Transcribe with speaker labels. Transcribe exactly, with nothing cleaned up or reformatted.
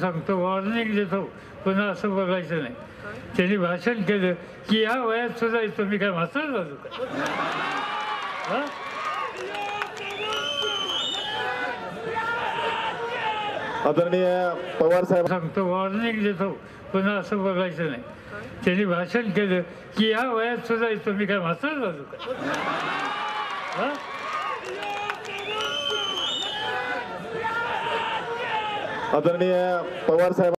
Speaker 1: सांगतो, वॉर्निंग देतो, पुन्हा असं बोलायचं नाही. त्यांनी भाषण केलं की या वयात सुद्धा तुम्ही काय म्हातार झालो का? हा?
Speaker 2: आदरणीय पवार साहेब
Speaker 1: सांगतो, वॉर्निंग देतो, पुन्हा असं बोलायचं नाही. त्यांनी भाषण केलं की या वयात सुद्धा तुम्ही काय म्हातार झालो का? हा?
Speaker 2: आदरणीय पवार साहेब